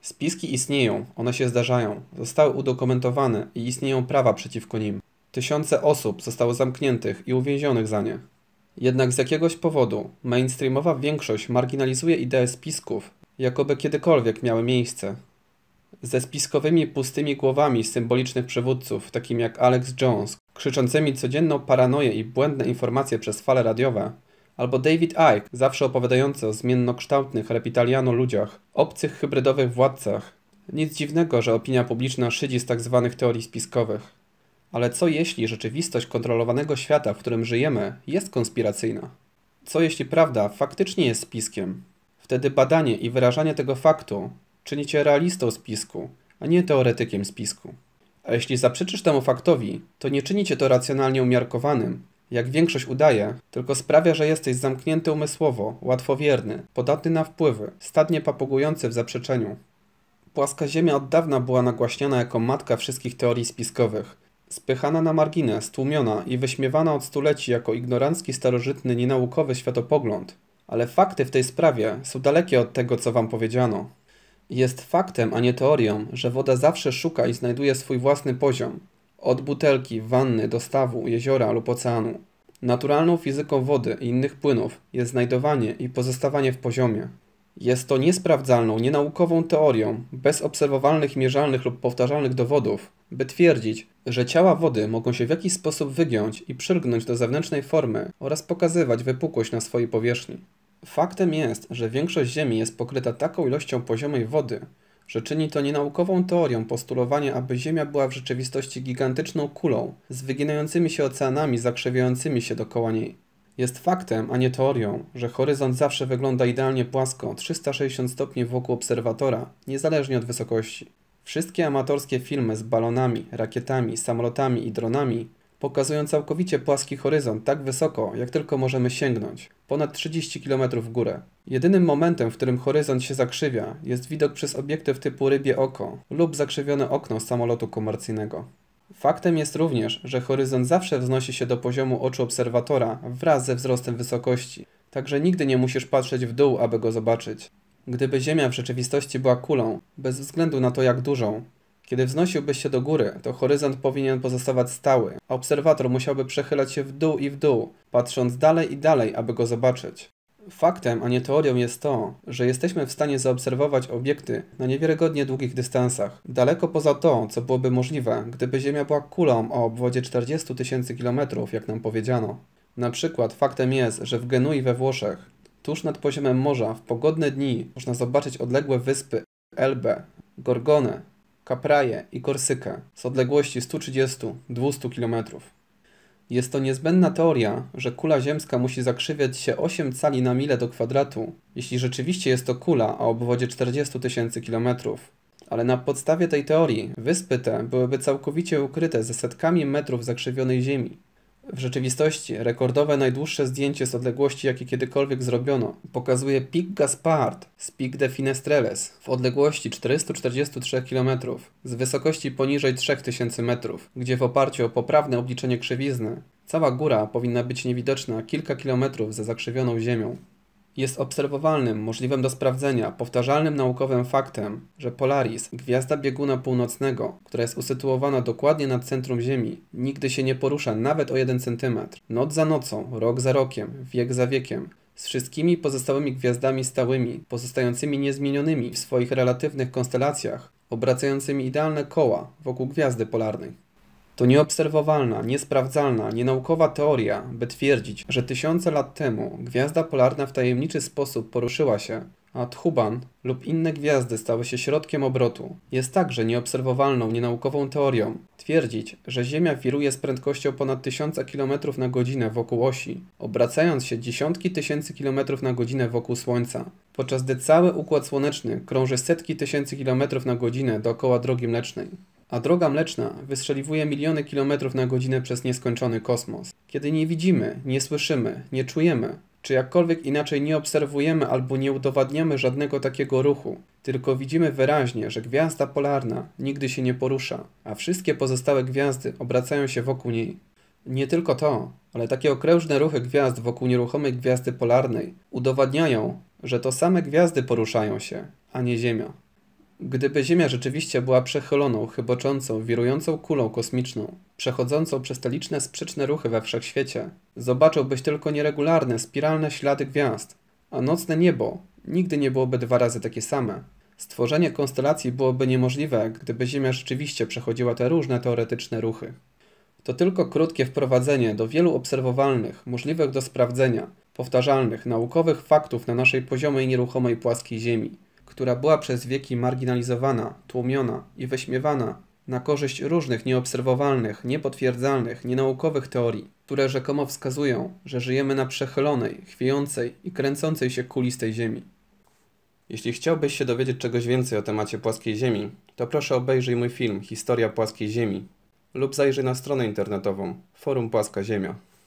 Spiski istnieją, one się zdarzają, zostały udokumentowane i istnieją prawa przeciwko nim. Tysiące osób zostało zamkniętych i uwięzionych za nie. Jednak z jakiegoś powodu mainstreamowa większość marginalizuje ideę spisków, jakoby kiedykolwiek miały miejsce. Ze spiskowymi pustymi głowami symbolicznych przywódców, takim jak Alex Jones, krzyczącymi codzienną paranoję i błędne informacje przez fale radiowe, albo David Icke, zawsze opowiadający o zmiennokształtnych reptiliano-ludziach, obcych hybrydowych władcach. Nic dziwnego, że opinia publiczna szydzi z tzw. teorii spiskowych. Ale co jeśli rzeczywistość kontrolowanego świata, w którym żyjemy, jest konspiracyjna? Co jeśli prawda faktycznie jest spiskiem? Wtedy badanie i wyrażanie tego faktu czyni cię realistą spisku, a nie teoretykiem spisku. A jeśli zaprzeczysz temu faktowi, to nie czyni cię to racjonalnie umiarkowanym, jak większość udaje, tylko sprawia, że jesteś zamknięty umysłowo, łatwowierny, podatny na wpływy, stadnie papugujący w zaprzeczeniu. Płaska Ziemia od dawna była nagłaśniana jako matka wszystkich teorii spiskowych, spychana na margines, tłumiona i wyśmiewana od stuleci jako ignorancki, starożytny, nienaukowy światopogląd. Ale fakty w tej sprawie są dalekie od tego, co wam powiedziano. Jest faktem, a nie teorią, że woda zawsze szuka i znajduje swój własny poziom. Od butelki, wanny, do stawu, jeziora lub oceanu. Naturalną fizyką wody i innych płynów jest znajdowanie i pozostawanie w poziomie. Jest to niesprawdzalną, nienaukową teorią, bez obserwowalnych, mierzalnych lub powtarzalnych dowodów, by twierdzić, że ciała wody mogą się w jakiś sposób wygiąć i przylgnąć do zewnętrznej formy oraz pokazywać wypukłość na swojej powierzchni. Faktem jest, że większość Ziemi jest pokryta taką ilością poziomej wody, że czyni to nienaukową teorią postulowanie, aby Ziemia była w rzeczywistości gigantyczną kulą z wyginającymi się oceanami zakrzywiającymi się dookoła niej. Jest faktem, a nie teorią, że horyzont zawsze wygląda idealnie płasko, 360 stopni wokół obserwatora, niezależnie od wysokości. Wszystkie amatorskie filmy z balonami, rakietami, samolotami i dronami pokazują całkowicie płaski horyzont tak wysoko, jak tylko możemy sięgnąć, ponad 30 km w górę. Jedynym momentem, w którym horyzont się zakrzywia, jest widok przez obiektyw typu rybie oko lub zakrzywione okno samolotu komercyjnego. Faktem jest również, że horyzont zawsze wznosi się do poziomu oczu obserwatora wraz ze wzrostem wysokości, także nigdy nie musisz patrzeć w dół, aby go zobaczyć. Gdyby Ziemia w rzeczywistości była kulą, bez względu na to jak dużą, kiedy wznosiłbyś się do góry, to horyzont powinien pozostawać stały, a obserwator musiałby przechylać się w dół, patrząc dalej i dalej, aby go zobaczyć. Faktem, a nie teorią jest to, że jesteśmy w stanie zaobserwować obiekty na niewiarygodnie długich dystansach, daleko poza to, co byłoby możliwe, gdyby Ziemia była kulą o obwodzie 40 000 km, jak nam powiedziano. Na przykład faktem jest, że w Genui we Włoszech, tuż nad poziomem morza, w pogodne dni można zobaczyć odległe wyspy Elbę, Gorgonę, Capraje i Korsykę z odległości 130-200 km. Jest to niezbędna teoria, że kula ziemska musi zakrzywiać się 8 cali na milę do kwadratu, jeśli rzeczywiście jest to kula o obwodzie 40 000 km. Ale na podstawie tej teorii wyspy te byłyby całkowicie ukryte ze setkami metrów zakrzywionej ziemi. W rzeczywistości rekordowe najdłuższe zdjęcie z odległości, jakie kiedykolwiek zrobiono, pokazuje Pic Gaspard z Pic de Finestreles w odległości 443 km z wysokości poniżej 3000 metrów, gdzie w oparciu o poprawne obliczenie krzywizny cała góra powinna być niewidoczna kilka kilometrów za zakrzywioną ziemią. Jest obserwowalnym, możliwym do sprawdzenia, powtarzalnym naukowym faktem, że Polaris, gwiazda bieguna północnego, która jest usytuowana dokładnie nad centrum Ziemi, nigdy się nie porusza nawet o 1 cm. Noc za nocą, rok za rokiem, wiek za wiekiem, z wszystkimi pozostałymi gwiazdami stałymi, pozostającymi niezmienionymi w swoich relatywnych konstelacjach, obracającymi idealne koła wokół gwiazdy polarnej. To nieobserwowalna, niesprawdzalna, nienaukowa teoria, by twierdzić, że tysiące lat temu gwiazda polarna w tajemniczy sposób poruszyła się, a Thuban lub inne gwiazdy stały się środkiem obrotu. Jest także nieobserwowalną, nienaukową teorią twierdzić, że Ziemia wiruje z prędkością ponad 1000 km na godzinę wokół osi, obracając się dziesiątki tysięcy kilometrów na godzinę wokół Słońca, podczas gdy cały Układ Słoneczny krąży setki tysięcy kilometrów na godzinę dookoła Drogi Mlecznej. A Droga Mleczna wystrzeliwuje miliony kilometrów na godzinę przez nieskończony kosmos. Kiedy nie widzimy, nie słyszymy, nie czujemy, czy jakkolwiek inaczej nie obserwujemy albo nie udowadniamy żadnego takiego ruchu, tylko widzimy wyraźnie, że gwiazda polarna nigdy się nie porusza, a wszystkie pozostałe gwiazdy obracają się wokół niej. Nie tylko to, ale takie okrężne ruchy gwiazd wokół nieruchomej gwiazdy polarnej udowadniają, że to same gwiazdy poruszają się, a nie Ziemia. Gdyby Ziemia rzeczywiście była przechyloną, chyboczącą, wirującą kulą kosmiczną, przechodzącą przez te liczne sprzeczne ruchy we wszechświecie, zobaczyłbyś tylko nieregularne, spiralne ślady gwiazd, a nocne niebo nigdy nie byłoby 2 razy takie same. Stworzenie konstelacji byłoby niemożliwe, gdyby Ziemia rzeczywiście przechodziła te różne teoretyczne ruchy. To tylko krótkie wprowadzenie do wielu obserwowalnych, możliwych do sprawdzenia, powtarzalnych, naukowych faktów na naszej poziomej, nieruchomej płaskiej Ziemi, która była przez wieki marginalizowana, tłumiona i wyśmiewana na korzyść różnych nieobserwowalnych, niepotwierdzalnych, nienaukowych teorii, które rzekomo wskazują, że żyjemy na przechylonej, chwiejącej i kręcącej się kuli z tej Ziemi. Jeśli chciałbyś się dowiedzieć czegoś więcej o temacie płaskiej Ziemi, to proszę obejrzyj mój film Historia płaskiej Ziemi lub zajrzyj na stronę internetową Forum Płaska Ziemia.